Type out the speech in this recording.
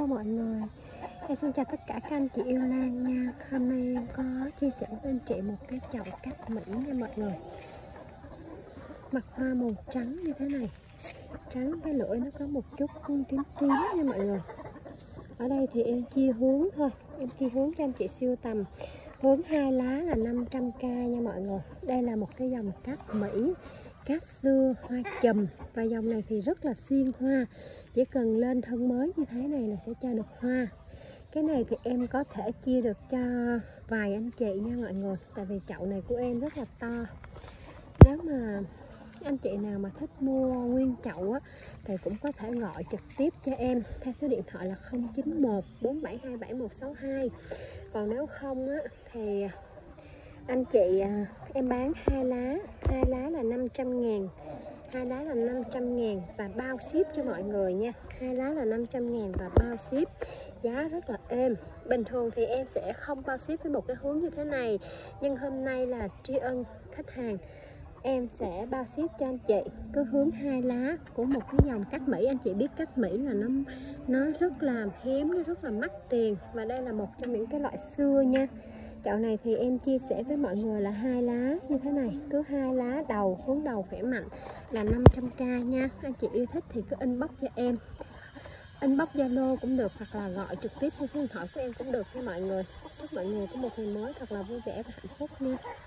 Hello mọi người, em xin chào tất cả các anh chị yêu lan nha. Hôm nay em có chia sẻ với anh chị một cái chậu cát Mỹ nha mọi người. Mặt hoa màu trắng như thế này, trắng cái lưỡi nó có một chút tím tím nha mọi người. Ở đây thì em chia hướng thôi, em chia hướng cho anh chị siêu tầm. Hướng 2 lá là 500k nha mọi người. Đây là một cái dòng cát Mỹ, cát xưa hoa chùm, và dòng này thì rất là xuyên hoa, chỉ cần lên thân mới như thế này là sẽ cho được hoa. Cái này thì em có thể chia được cho vài anh chị nha mọi người, tại vì chậu này của em rất là to. Nếu mà anh chị nào mà thích mua nguyên chậu á thì cũng có thể gọi trực tiếp cho em theo số điện thoại là 091 4727 162. Còn nếu không á thì anh chị em bán 2 lá là 500.000, 2 lá là 500.000 và bao ship cho mọi người nha. 2 lá là 500.000 và bao ship, giá rất là êm. Bình thường thì em sẽ không bao ship với một cái hướng như thế này, nhưng hôm nay là tri ân khách hàng, em sẽ bao ship cho anh chị cái hướng 2 lá của một cái dòng cát Mỹ. Anh chị biết cát Mỹ là nó rất là hiếm, nó rất là mắc tiền, và đây là một trong những cái loại xưa nha. Chậu này thì em chia sẻ với mọi người là 2 lá như thế này, cứ 2 lá đầu, hướng đầu khỏe mạnh là 500k nha. Anh chị yêu thích thì cứ inbox cho em, inbox Zalo cũng được, hoặc là gọi trực tiếp theo số điện thoại của em cũng được nha mọi người. Chúc mọi người có một ngày mới thật là vui vẻ và hạnh phúc nha.